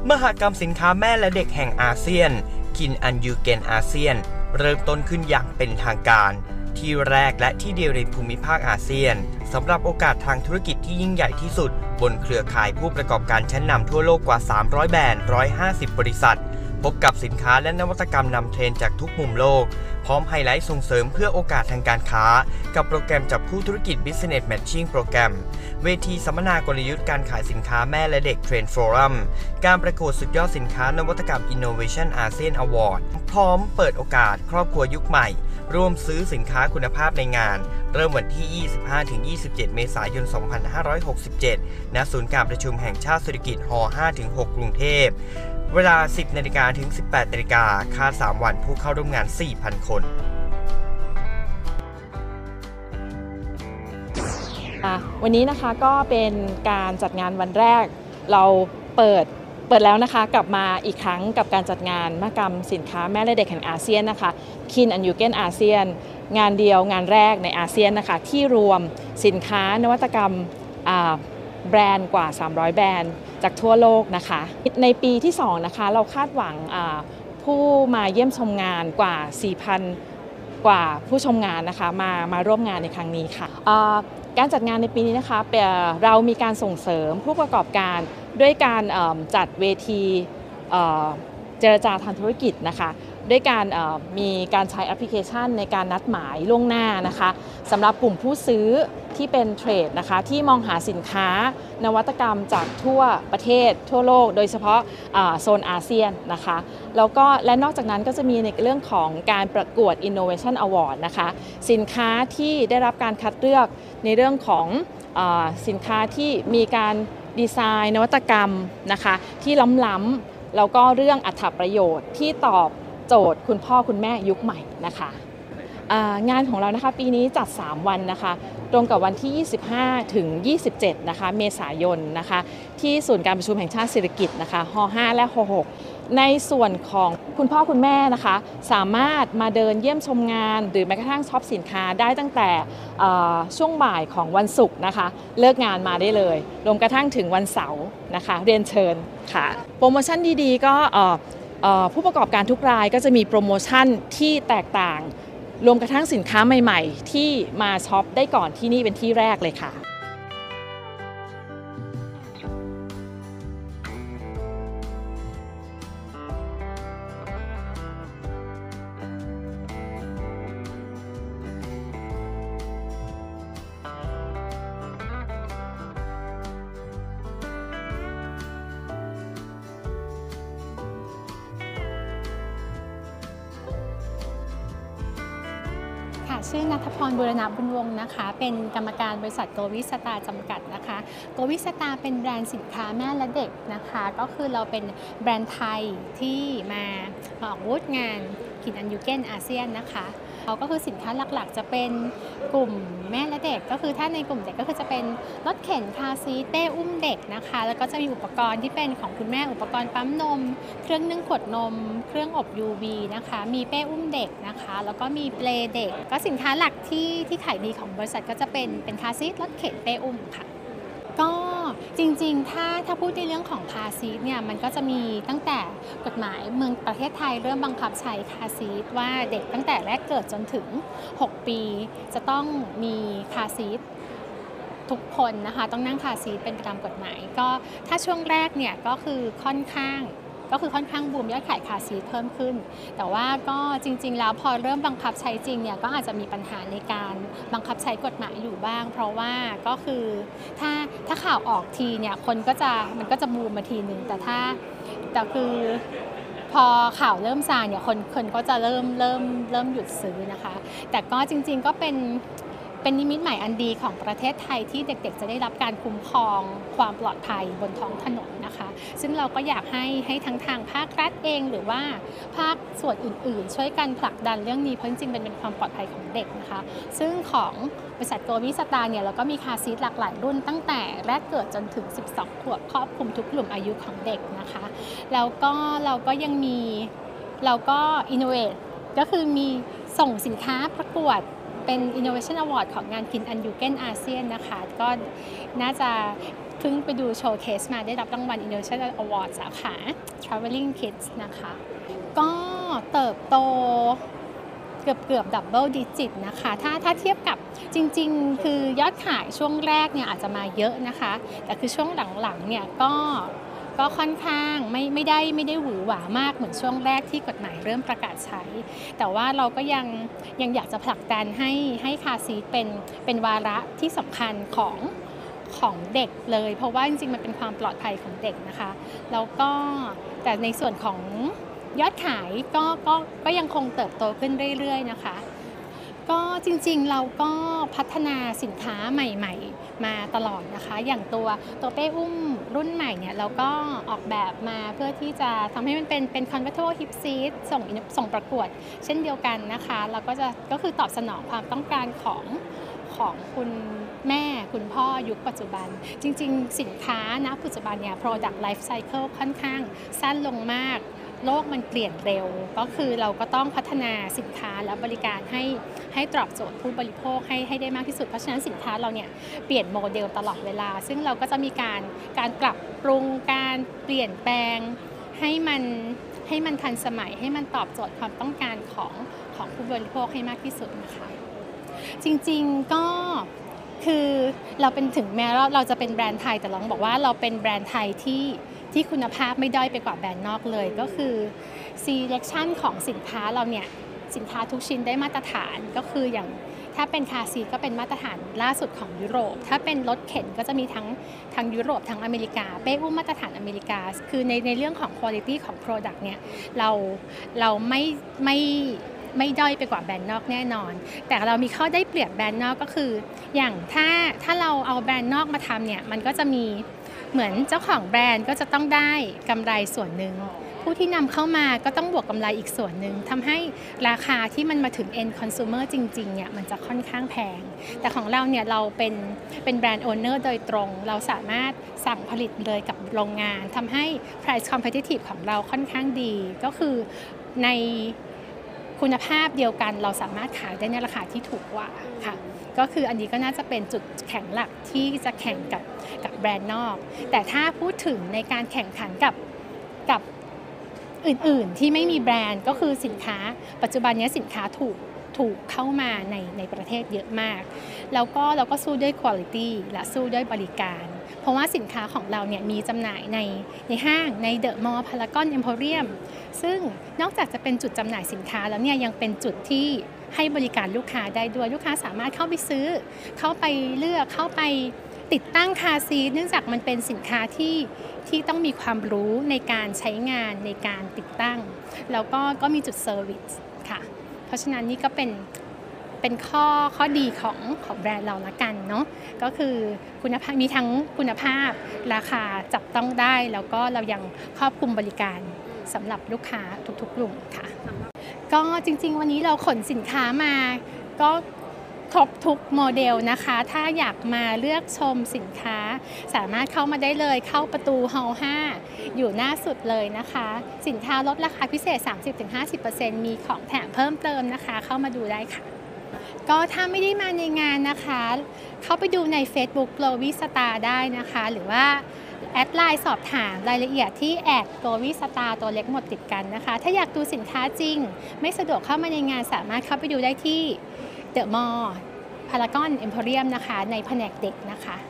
มหกรรมสินค้าแม่และเด็กแห่งอาเซียนคินอันยูเกนอาเซียนเริ่มต้นขึ้นอย่างเป็นทางการที่แรกและที่เดียวในภูมิภาคอาเซียนสำหรับโอกาสทางธุรกิจที่ยิ่งใหญ่ที่สุดบนเครือข่ายผู้ประกอบการชั้นนำทั่วโลกกว่า300แบรนด์150บริษัทพบกับสินค้าและนวัตกรรมนำเทรนด์จากทุกมุมโลกพร้อมไฮไลท์ส่งเสริมเพื่อโอกาสทางการค้ากับโปรแกรมจับคู่ธุรกิจ Business Matching โปรแกรมเวทีสัมมนากลยุทธ์การขายสินค้าแม่และเด็กเทรนด์โฟรัมการประกวดสุดยอดสินค้านวัตกรรม Innovation ASEAN Award พร้อมเปิดโอกาสครอบครัวยุคใหม่ร่วมซื้อสินค้าคุณภาพในงานเริ่มวันที่ 25-27 เมษายน 2567 ณ ศูนย์การประชุมแห่งชาติเศรษฐกิจฮ5-6 กรุงเทพเวลา 10 นาฬิกาถึง 18 นาฬิกาค่า3 วันผู้เข้าร่วมงาน 4,000 คนวันนี้นะคะก็เป็นการจัดงานวันแรกเราเปิดแล้วนะคะกลับมาอีกครั้งกับการจัดงานมหกรรมสินค้าแม่และเด็กแห่งอาเซียนนะคะคินอันยูเกนอาเซียนงานเดียวงานแรกในอาเซียนนะคะที่รวมสินค้านวัตกรรมแบรนด์กว่า300แบรนด์จากทั่วโลกนะคะในปีที่2นะคะเราคาดหวังผู้มาเยี่ยมชมงานกว่า 4,000 กว่าผู้ชมงานนะคะมาร่วมงานในครั้งนี้ค่ะการจัดงานในปีนี้นะคะเรามีการส่งเสริมผู้ประกอบการด้วยการจัดเวทีเจรจาทางธุรกิจนะคะด้วยการมีการใช้แอปพลิเคชันในการนัดหมายล่วงหน้านะคะสำหรับกลุ่มผู้ซื้อที่เป็นเทรดนะคะที่มองหาสินค้านวัตกรรมจากทั่วประเทศทั่วโลกโดยเฉพาะโซนอาเซียนนะคะแล้วก็และนอกจากนั้นก็จะมีในเรื่องของการประกวด Innovation Award นะคะสินค้าที่ได้รับการคัดเลือกในเรื่องของสินค้าที่มีการดีไซน์นวัตกรรมนะคะที่ล้ำๆแล้วก็เรื่องอรรถประโยชน์ที่ตอบโจทย์คุณพ่อคุณแม่ยุคใหม่นะคะงานของเรานะคะปีนี้จัด3วันนะคะตรงกับวันที่25ถึง27นะคะเมษายนนะคะที่ศูนย์การประชุมแห่งชาติเศรษฐกิจนะคะฮ5และฮ6ในส่วนของคุณพ่อคุณแม่นะคะสามารถมาเดินเยี่ยมชมงานหรือแม้กระทั่งช็อปสินค้าได้ตั้งแต่ช่วงบ่ายของวันศุกร์นะคะเลิกงานมาได้เลยรวมกระทั่งถึงวันเสาร์นะคะเรียนเชิญค่ะโปรโมชั่นดีๆก็ผู้ประกอบการทุกรายก็จะมีโปรโมชั่นที่แตกต่างรวมกระทั่งสินค้าใหม่ๆที่มาช็อปได้ก่อนที่นี่เป็นที่แรกเลยค่ะชื่อณัฐพร บูรณบุญวงศ์นะคะเป็นกรรมการบริษัทโกวิสตาจำกัดนะคะโกวิสตาเป็นแบรนด์สินค้าแม่และเด็กนะคะก็คือเราเป็นแบรนด์ไทยที่มาออกบูธงานคินอันยูเกนอาเซียนนะคะเขาก็คือสินค้าหลักๆจะเป็นกลุ่มแม่และเด็กก็คือถ้าในกลุ่มเด็กก็คือจะเป็นรถเข็นคาร์ซีทเป้อุ้มเด็กนะคะแล้วก็จะมีอุปกรณ์ที่เป็นของคุณแม่อุปกรณ์ปั๊มนมเครื่องนึ่งขวดนมเครื่องอบ UV นะคะมีเป้อุ้มเด็กนะคะแล้วก็มีเปลเด็กก็สินค้าหลักที่ขายดีของบริษัทก็จะเป็นคาร์ซีทรถเข็นเป้อุ้มค่ะก็จริงๆถ้าพูดในเรื่องของคาร์ซีทเนี่ยมันก็จะมีตั้งแต่กฎหมายเมืองประเทศไทยเริ่มบังคับใช้คาร์ซีทว่าเด็กตั้งแต่แรกเกิดจนถึง6ปีจะต้องมีคาร์ซีททุกคนนะคะต้องนั่งคาร์ซีทเป็นไปตามกฎหมายก็ถ้าช่วงแรกเนี่ยก็คือค่อนข้างบูมยอดขายคาร์ซีทเพิ่มขึ้นแต่ว่าก็จริงๆแล้วพอเริ่มบังคับใช้จริงเนี่ยก็อาจจะมีปัญหาในการบังคับใช้กฎหมายอยู่บ้างเพราะว่าก็คือถ้าข่าวออกทีเนี่ยมันก็จะบูมมาทีหนึ่งแต่คือพอข่าวเริ่มซาเนี่ยคนก็จะเริ่มหยุดซื้อนะคะแต่ก็จริงๆก็เป็นนิมิตใหม่อันดีของประเทศไทยที่เด็กๆจะได้รับการคุ้มครองความปลอดภัยบนท้องถนนนะคะซึ่งเราก็อยากให้ทั้งทางภาครัฐเองหรือว่าภาคส่วนอื่นๆช่วยกันผลักดันเรื่องนี้เพราะจริงๆเป็นความปลอดภัยของเด็กนะคะซึ่งของบริษัทโกวิสตาเนี่ยเราก็มีคาร์ซีทหลากหลายรุ่นตั้งแต่แรกเกิดจนถึง12 ขวบครอบคลุมทุกกลุ่มอายุของเด็กนะคะแล้วก็เราก็ยังมีเราก็ innovate ก็คือมีส่งสินค้าประกวดเป็น Innovation Award ของงานคินอันยูเกนอาเซียนนะคะก็น่าจะเพิ่งไปดูโชว์เคสมาได้รับรางวัล International Award สาขา Traveling Kids นะคะก็เติบโตเกือบดับเบิลดิจิตนะคะถ้าเทียบกับจริงๆคือยอดขายช่วงแรกเนี่ยอาจจะมาเยอะนะคะแต่คือช่วงหลังๆเนี่ยก็ค่อนข้างไม่ได้หวือหวามากเหมือนช่วงแรกที่กฎหมายเริ่มประกาศใช้แต่ว่าเราก็ยังอยากจะผลักดันให้คาร์ซีทเป็นวาระที่สำคัญของเด็กเลยเพราะว่าจริงๆมันเป็นความปลอดภัยของเด็กนะคะแล้วก็แต่ในส่วนของยอดขายก็ยังคงเติบโตขึ้นเรื่อยๆนะคะก็จริงๆเราก็พัฒนาสินค้าใหม่ๆมาตลอดนะคะอย่างตัวเป้อุ้มรุ่นใหม่เนี่ยเราก็ออกแบบมาเพื่อที่จะทำให้มันเป็น convertible hip seat ส่งประกวดเช่นเดียวกันนะคะแล้วก็คือตอบสนองความต้องการของคุณแม่คุณพ่อยุคปัจจุบันจริงๆสินค้าณปัจจุบันเนี่ย product life cycle ค่อนข้างสั้นลงมากโลกมันเปลี่ยนเร็วก็คือเราก็ต้องพัฒนาสินค้าและบริการให้ตอบโจทย์ผู้บริโภคให้ได้มากที่สุดเพราะฉะนั้นสินค้าเราเนี่ยเปลี่ยนโมเดลตลอดเวลาซึ่งเราก็จะมีการปรับปรุงการเปลี่ยนแปลงให้มันทันสมัยให้มันตอบโจทย์ความต้องการของผู้บริโภคให้มากที่สุดนะคะจริงๆก็คือเราเป็นถึงแม้เราจะเป็นแบรนด์ไทยแต่เราบอกว่าเราเป็นแบรนด์ไทยที่คุณภาพไม่ด้อยไปกว่าแบรนด์นอกเลยก็คือ selection ของสินค้าเราเนี่ยสินค้าทุกชิ้นได้มาตรฐานก็คืออย่างถ้าเป็นคาร์ซีทก็เป็นมาตรฐานล่าสุดของยุโรปถ้าเป็นรถเข็นก็จะมีทั้งยุโรปทั้งอเมริกาเป้อุ้มมาตรฐานอเมริกาคือในเรื่องของ quality ของ product เนี่ยเราไม่ด้อยไปกว่าแบรนด์นอกแน่นอนแต่เรามีข้อได้เปรียบแบรนด์นอกก็คืออย่างถ้าเราเอาแบรนด์นอกมาทำเนี่ยมันก็จะมีเหมือนเจ้าของแบรนด์ก็จะต้องได้กำไรส่วนหนึ่งผู้ที่นำเข้ามาก็ต้องบวกกำไรอีกส่วนหนึ่งทำให้ราคาที่มันมาถึง end consumer จริงๆเนี่ยมันจะค่อนข้างแพงแต่ของเราเนี่ยเราเป็นแบรนด์ owner โดยตรงเราสามารถสั่งผลิตเลยกับโรงงานทำให้ price competitive ของเราค่อนข้างดีก็คือในคุณภาพเดียวกันเราสามารถขายได้ในราคาที่ถูกกว่าค่ะก็คืออันนี้ก็น่าจะเป็นจุดแข็งหลักที่จะแข่งกับแบรนด์นอกแต่ถ้าพูดถึงในการแข่งขันกับอื่นๆที่ไม่มีแบรนด์ก็คือสินค้าปัจจุบันนี้สินค้าถูกเข้ามาในประเทศเยอะมากแล้วก็เราก็สู้ด้วย quality และสู้ด้วยบริการเพราะว่าสินค้าของเราเนี่ยมีจำหน่ายในห้างในเดอะมอลล์พารากอนเอ็มโพเรียมซึ่งนอกจากจะเป็นจุดจำหน่ายสินค้าแล้วเนี่ยยังเป็นจุดที่ให้บริการลูกค้าได้ด้วยลูกค้าสามารถเข้าไปซื้อเข้าไปเลือกเข้าไปติดตั้งคาร์ซีทเนื่องจากมันเป็นสินค้าที่ต้องมีความรู้ในการใช้งานในการติดตั้งแล้วก็มีจุดเซอร์วิสค่ะเพราะฉะนั้นนี่ก็เป็นข้อดีของแบรนด์เราละกันเนาะก็คือคุณภาพมีทั้งคุณภาพราคาจับต้องได้แล้วก็เรายังครอบคลุมบริการสำหรับลูกค้าทุกๆกลุ่มค่ะก็จริงๆวันนี้เราขนสินค้ามาก็ครบทุกโมเดลนะคะถ้าอยากมาเลือกชมสินค้าสามารถเข้ามาได้เลยเข้าประตูฮอลล์5อยู่หน้าสุดเลยนะคะสินค้าลดราคาพิเศษ 30-50% มีของแถมเพิ่มเติมนะคะเข้ามาดูได้ค่ะก็ถ้าไม่ได้มาในงานนะคะเข้าไปดูใน Facebook Glowy Star ได้นะคะหรือว่าแอดไลน์สอบถามรายละเอียดที่@Glowy Star ตัวเล็กหมดติดกันนะคะถ้าอยากดูสินค้าจริงไม่สะดวกเข้ามาในงานสามารถเข้าไปดูได้ที่เดอะมอลล์พารากอนเอ็มโพเรียมนะคะในแผนกเด็กนะคะ